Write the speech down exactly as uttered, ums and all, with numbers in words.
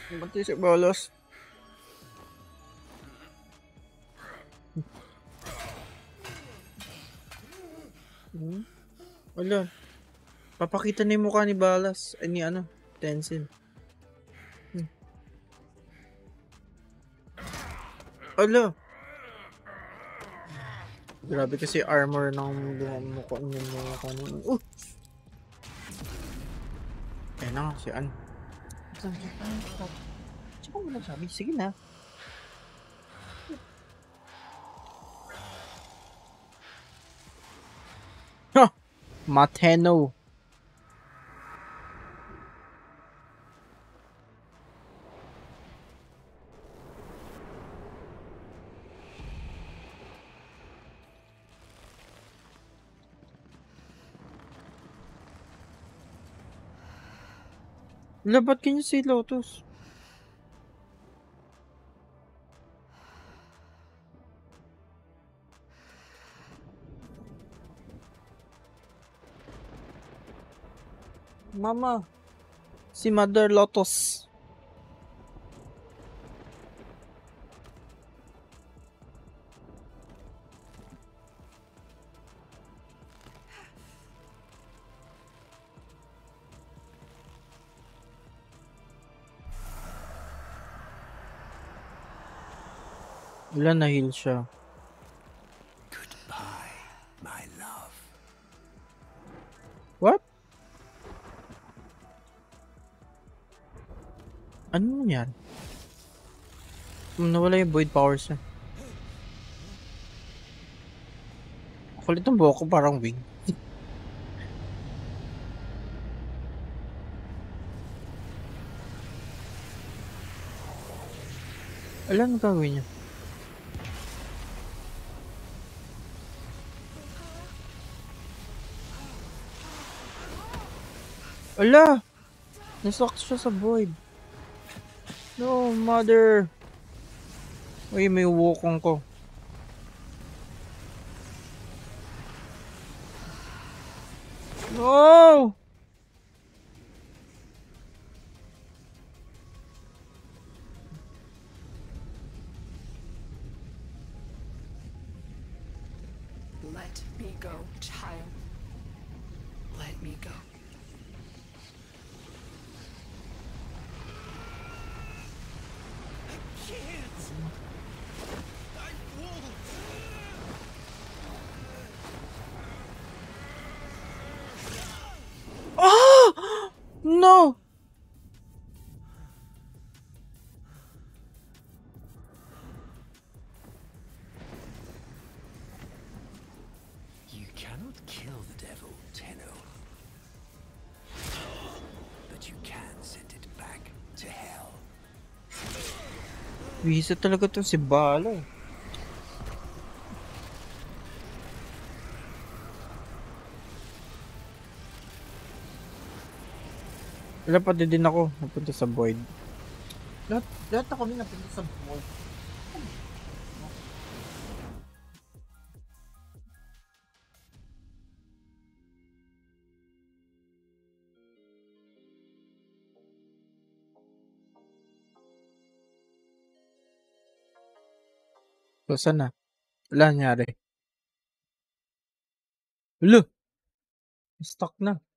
Mati si Bolos. Hmm? Wala. Papakita na yung mukha ni Balas. Ay, ni ano? Tenzin. Hmm. Wala. Grabe kasi armor ng mukha niya mukha niya. Uh! Ayan na nga si An. Tsaka mo lang sabi. Sige na. Ha! Mateno. Labat kanya si Lotus. Mama. Si Mother Lotus. Wala, na-heal siya. Goodbye, my love. What? Ano yan? Nawala yung void powers niya. Kulit ng buhok ko, parang wing. Alam, ano gagawin niya? Ala! Nasak siya sa void. No, mother. Uy, may wukong ko. No! Let me go, child. Let me go. Ah! No! You cannot kill the devil, Tenno. But you can send it back to hell. Visa talaga to si Bala. Wala, pati din ako napunta sa void. Lahat, lahat na kami napunta sa void. So, saan na? Wala nangyari. Wala! Stuck na.